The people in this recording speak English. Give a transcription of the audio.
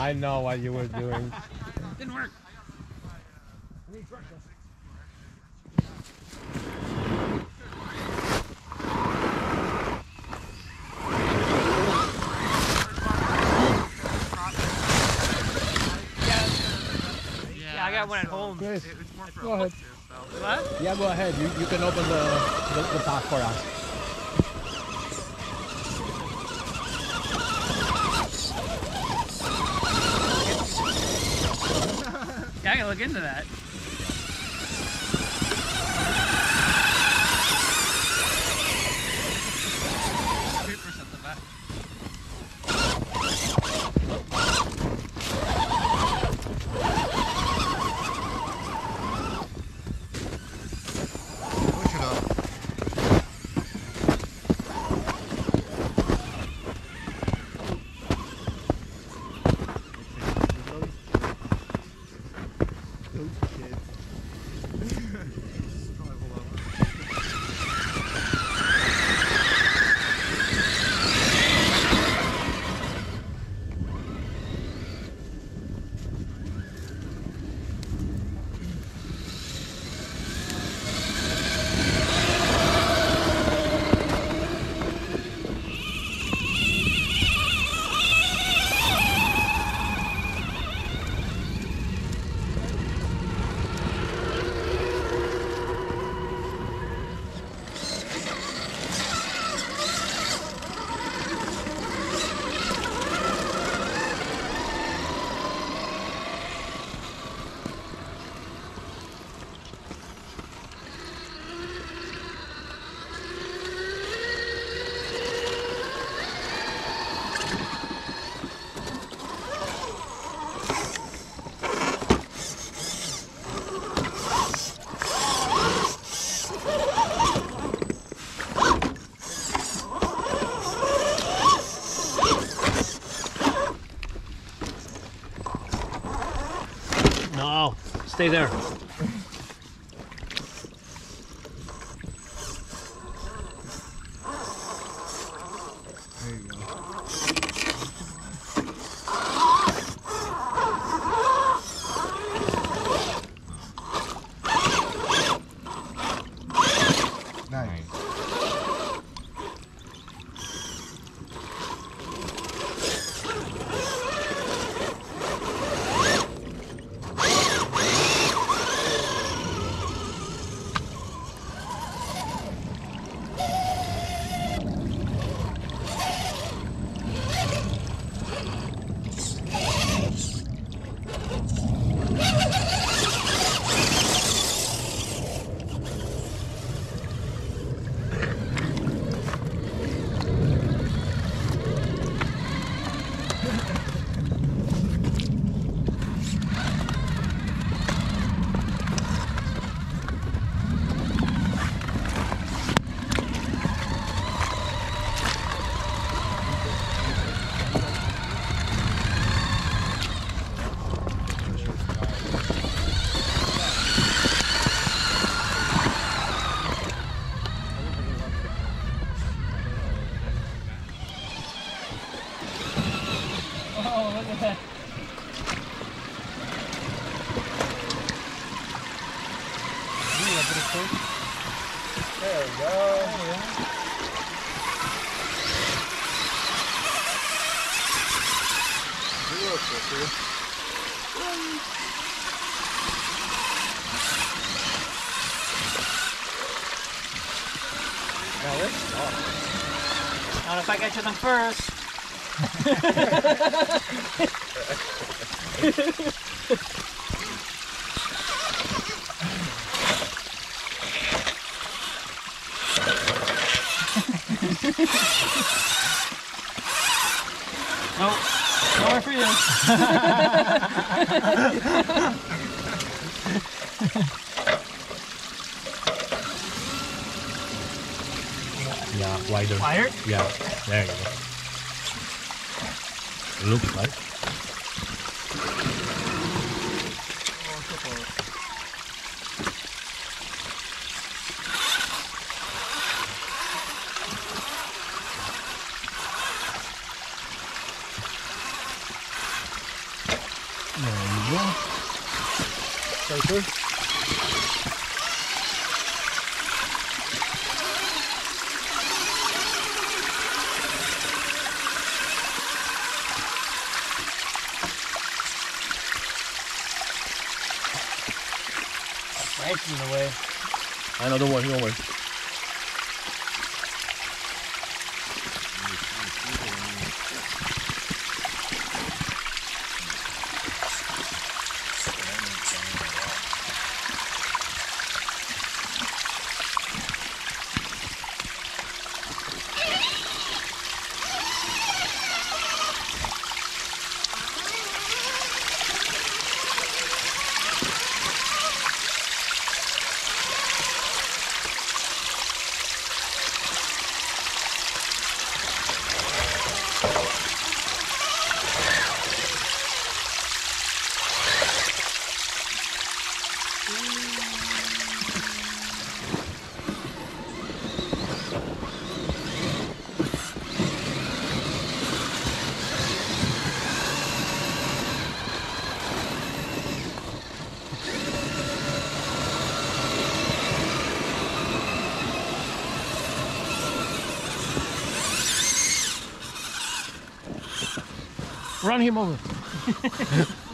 I know what you were doing. Didn't work. Yeah, I got one at home. Chris, Go ahead. What? Yeah, go ahead. You can open the pack for us. Yeah, I can look into that. Push it up. No, stay there. There you go. Nice. Oh, look at that. There we go. Not if I get to them first. Nope. More for you. Yeah, wider. Wider? Yeah, there you go. Looks like. Safer. Right in the way. I know, don't worry, don't worry. Run him over.